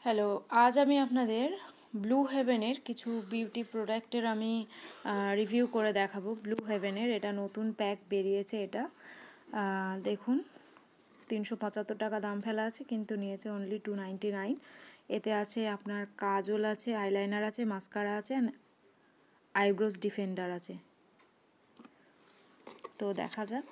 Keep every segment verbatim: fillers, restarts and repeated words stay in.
Hello, আজ আমি আপনাদের ব্লু হেভেনের কিছু বিউটি প্রোডাক্টের আমি রিভিউ করে দেখাবো। ব্লু হেভেনের এটা নতুন প্যাক বেরিয়েছে। এটা দেখুন, তিনশো পঁচাত্তর টাকা দাম ফেলা আছে, কিন্তু নিয়েছে অনলি টু নাইনটি নাইন। এতে আছে আপনার কাজল আছে, আইলাইনার আছে, মাস্কারা আছে, আইব্রোজ ডিফেন্ডার আছে। তো দেখা যাক,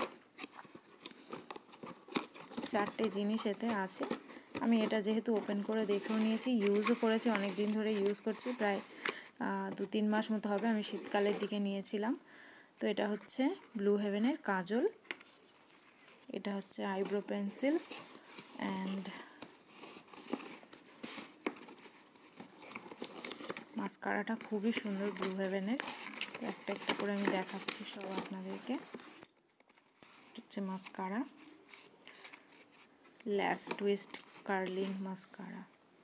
চারটে জিনিস এতে আছে। আমি এটা যেহেতু ওপেন করে দেখেও নিয়েছি, ইউজও করেছি, অনেক দিন ধরে ইউজ করছি, প্রায় দু তিন মাস মতো হবে। আমি শীতকালের দিকে নিয়েছিলাম। তো এটা হচ্ছে ব্লু হেভেনের কাজল, এটা হচ্ছে আইব্রো পেন্সিল, অ্যান্ড মাস্কারাটা খুবই সুন্দর ব্লু হেভেনের। একটা একটা করে আমি দেখাচ্ছি সব আপনাদেরকে। হচ্ছে মাস্কারা, ল্যাশ টুইস্ট কার্লিং মাস্কারা।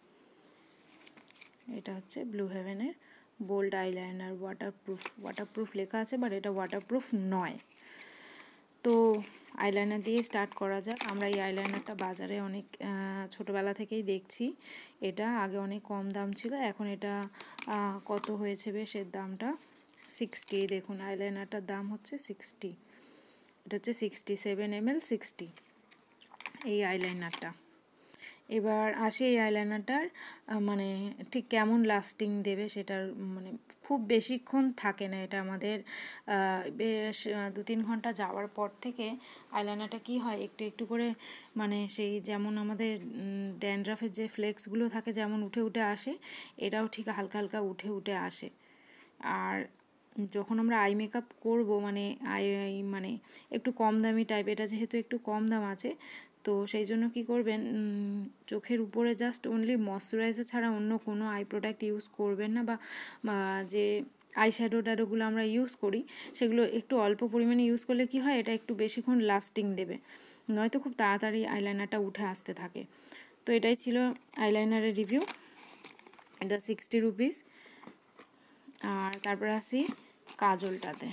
এটা হচ্ছে ব্লু হেভেনের বোল্ড আইলাইনার, ওয়াটারপ্রুফ। ওয়াটারপ্রুফ লেখা আছে, বাট এটা ওয়াটারপ্রুফ নয়। তো আইলাইনার দিয়ে স্টার্ট করা যাক। আমরা এই আইলাইনারটা বাজারে অনেক ছোটোবেলা থেকেই দেখছি। এটা আগে অনেক কম দাম ছিল, এখন এটা কত হয়েছে বেশ, এর দামটা সিক্সটি। দেখুন, আইলাইনারটার দাম হচ্ছে সিক্সটি। এটা হচ্ছে sixty seven M L sixty এই আইলাইনারটা। এবার আসি এই আইলাইনারটার মানে ঠিক কেমন লাস্টিং দেবে, সেটার মানে খুব বেশিক্ষণ থাকে না এটা। আমাদের বেশ দু তিন ঘন্টা যাওয়ার পর থেকে আইলাইনারটা কি হয়, একটু একটু করে মানে সেই যেমন আমাদের ড্যান্ড্রাফের যে ফ্লেক্সগুলো থাকে যেমন উঠে উঠে আসে, এটাও ঠিক হালকা হালকা উঠে উঠে আসে। আর যখন আমরা আই মেকআপ করবো, মানে আই মানে একটু কম দামি টাইপ, এটা যেহেতু একটু কম দাম আছে, তো সেই জন্য কী করবেন, চোখের উপরে জাস্ট অনলি ময়শ্চারাইজার ছাড়া অন্য কোনো আই প্রোডাক্ট ইউজ করবেন না। বা যে আই শ্যাডো ট্যাডোগুলো আমরা ইউজ করি, সেগুলো একটু অল্প পরিমাণে ইউজ করলে কি হয়, এটা একটু বেশিক্ষণ লাস্টিং দেবে, নয়তো খুব তাড়াতাড়ি আইলাইনারটা উঠে আসতে থাকে। তো এটাই ছিল আইলাইনারের রিভিউ। এটা সিক্সটি রুপিস। আর তারপর আসি কাজলটাতে।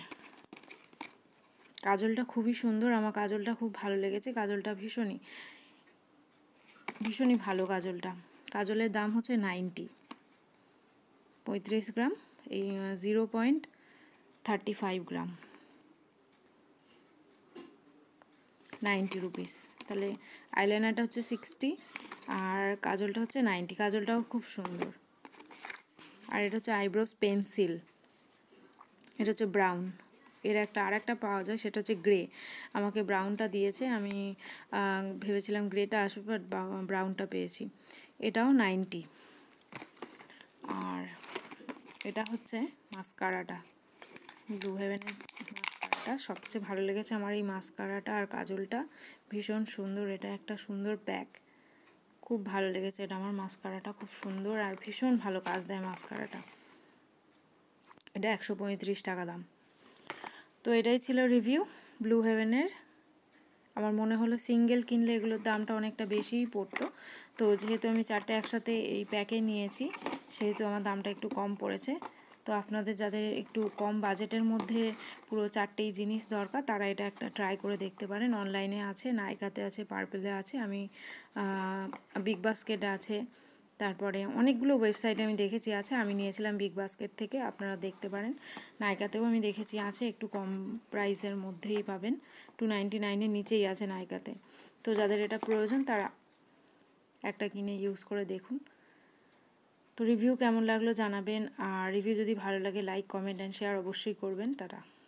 কাজলটা খুবই সুন্দর, আমার কাজলটা খুব ভালো লেগেছে। কাজলটা ভীষণই ভীষণই ভালো কাজলটা। কাজলের দাম হচ্ছে নাইনটি, পঁয়ত্রিশ গ্রাম, এই zero point thirty five gram, ninety rupees. তাহলে আইলাইনারটা হচ্ছে সিক্সটি আর কাজলটা হচ্ছে নাইনটি। কাজলটাও খুব সুন্দর। আর এটা হচ্ছে আইব্রোজ পেন্সিল, এটা হচ্ছে ব্রাউন। এর একটা আর একটা পাওয়া যায়, সেটা হচ্ছে গ্রে। আমাকে ব্রাউনটা দিয়েছে, আমি ভেবেছিলাম গ্রেটা আসবে, বাট ব্রাউনটা পেয়েছি। এটাও নাইনটি। আর এটা হচ্ছে মাস্কারাটা, ব্লু হেভেনের মাস্কারাটা সবচেয়ে ভালো লেগেছে আমার। এই মাস্কারাটা আর কাজলটা ভীষণ সুন্দর। এটা একটা সুন্দর প্যাক, খুব ভালো লেগেছে এটা আমার। মাস্কারাটা খুব সুন্দর আর ভীষণ ভালো কাজ দেয় মাস্কারাটা। এটা একশো পঁয়ত্রিশ টাকা দাম। তো এটাই ছিল রিভিউ ব্লু হেভেনের। আমার মনে হলো সিঙ্গেল কিনলে এগুলোর দামটা অনেকটা বেশিই পড়তো, তো যেহেতু আমি চারটে একসাথে এই প্যাকে নিয়েছি, সেহেতু আমার দামটা একটু কম পড়েছে। তো আপনাদের যাদের একটু কম বাজেটের মধ্যে পুরো চারটেই জিনিস দরকার, তারা এটা একটা ট্রাই করে দেখতে পারেন। অনলাইনে আছে, নাইকাতে আছে, পার্পেলে আছে, আমি বিগ বাস্কেটে আছে, তারপরে অনেকগুলো ওয়েবসাইটে আমি দেখেছি আছে। আমি নিয়েছিলাম বিগ বাস্কেট থেকে, আপনারা দেখতে পারেন। নাইকাতেও আমি দেখেছি আছে, একটু কম প্রাইসের মধ্যেই পাবেন, টু নাইনটি নাইনের নিচেই আছে নাইকাতে। তো যাদের এটা প্রয়োজন তারা একটা কিনে ইউজ করে দেখুন। তো রিভিউ কেমন লাগলো জানাবেন, আর রিভিউ যদি ভালো লাগে লাইক, কমেন্ট অ্যান্ড শেয়ার অবশ্যই করবেন। টাটা।